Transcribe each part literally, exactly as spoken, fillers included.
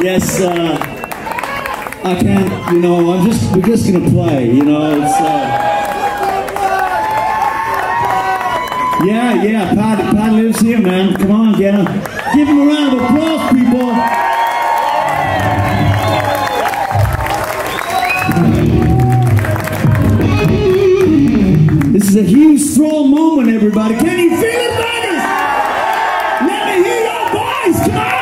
Yes, uh, I can't, you know, I'm just, we're just gonna play, you know, it's, uh, yeah, yeah, Pat, Pat lives here, man, come on, get him, give him a round of applause, people. This is a Hughes-Thrall moment, everybody, can you feel it, brothers? Let me hear your voice, come on!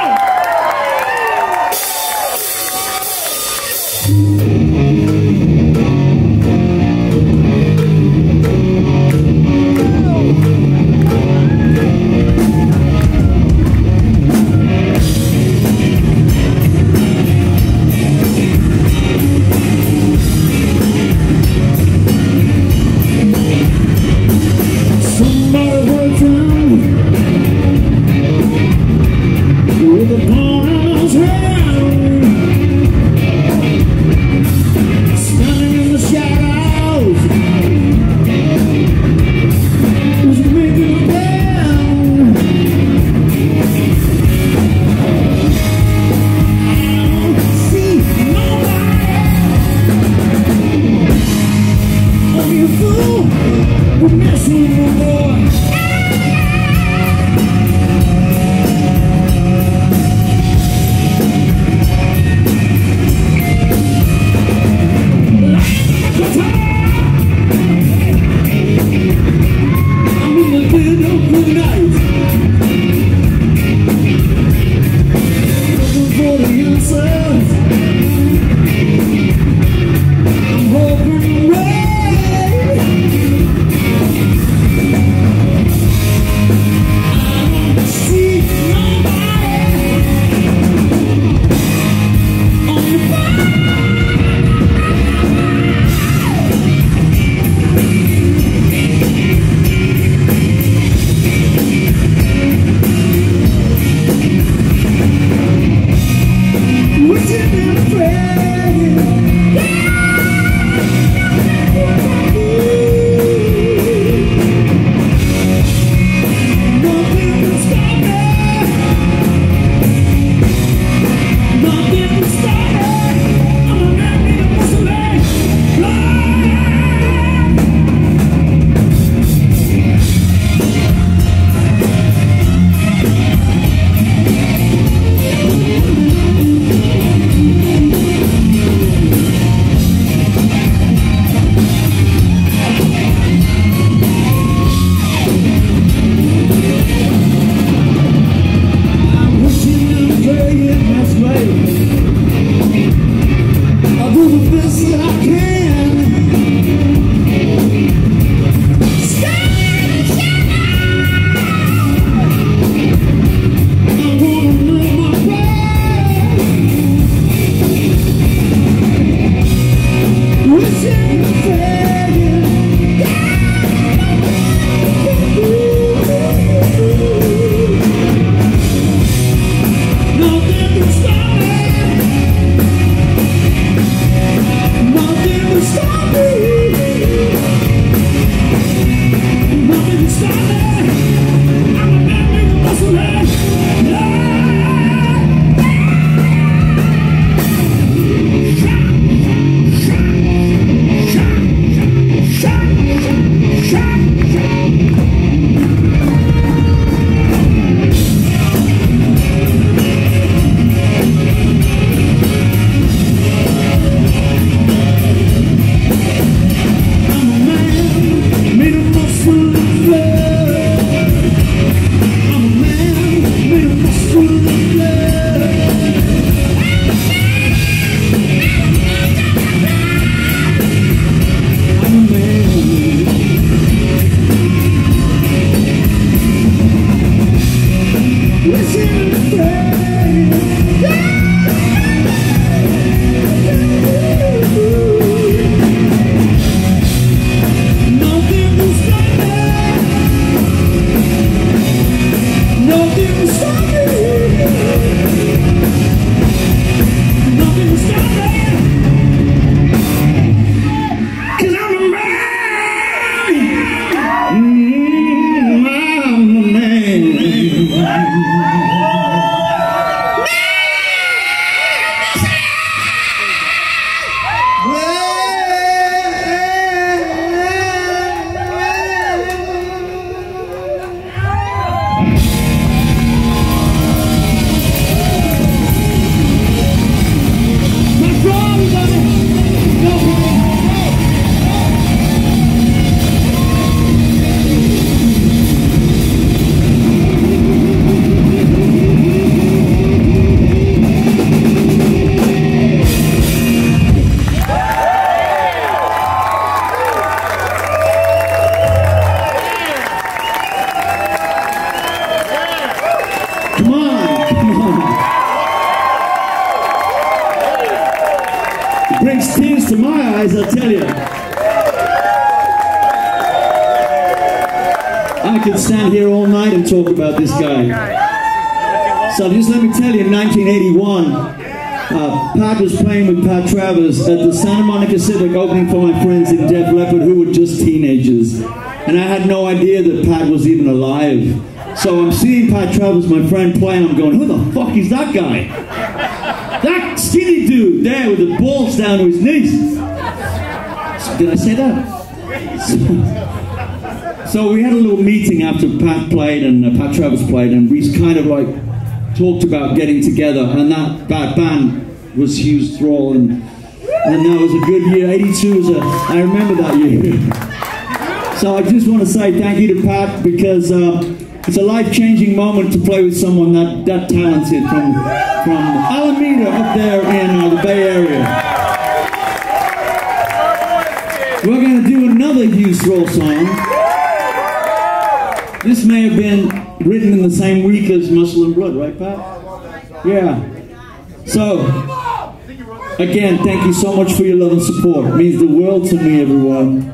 brings tears to my eyes, I tell you. I could stand here all night and talk about this guy. So just let me tell you, in nineteen eighty-one, uh, Pat was playing with Pat Travers at the Santa Monica Civic, opening for my friends in Def Leppard who were just teenagers. And I had no idea that Pat was even alive. So I'm seeing Pat Travers, my friend, play, and I'm going, who the fuck is that guy? That skinny dude there with the balls down to his knees. So, did I say that? So, so we had a little meeting after Pat played and uh, Pat Travers played, and we kind of like talked about getting together, and that, that band was Hughes-Hughes, and, and that was a good year. eighty-two was a, I remember that year. So I just want to say thank you to Pat, because uh, it's a life-changing moment to play with someone that, that talented from, from Alameda up there in uh, the Bay Area. We're going to do another Hughes-Hughes song. This may have been written in the same week as Muscle and Blood, right, Pat? Yeah. So, again, thank you so much for your love and support. It means the world to me, everyone.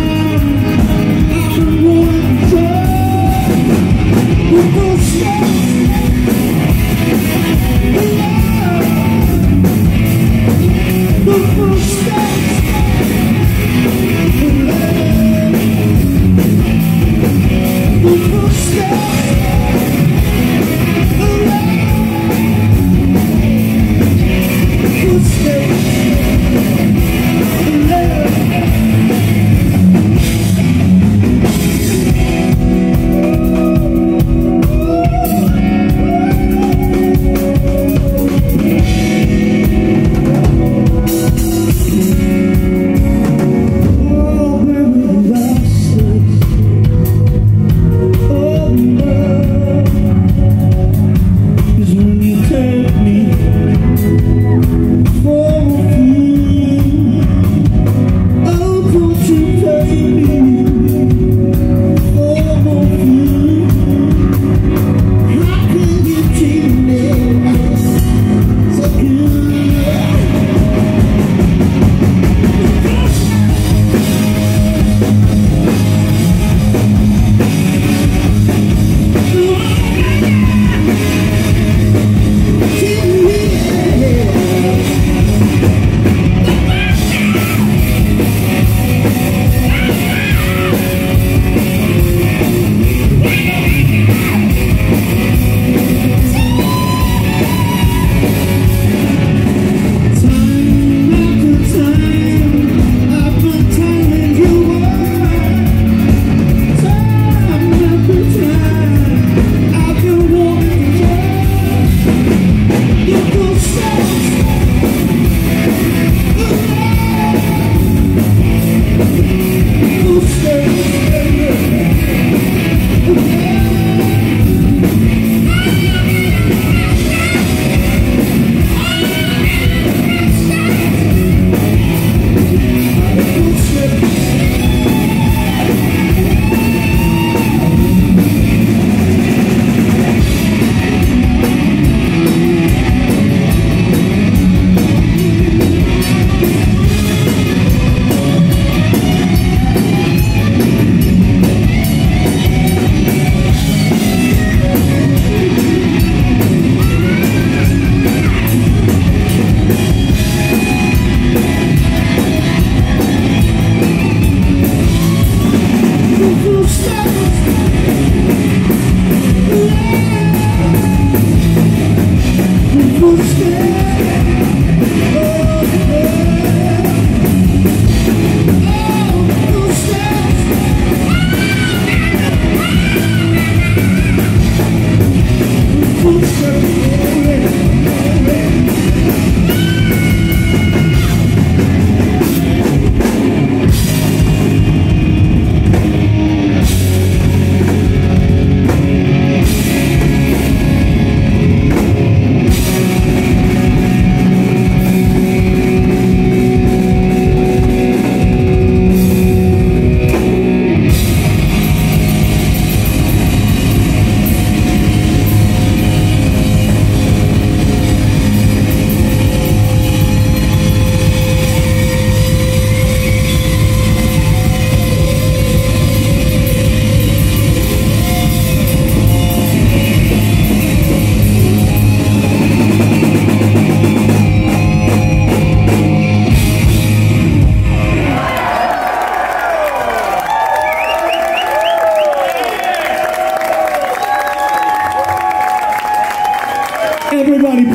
We'll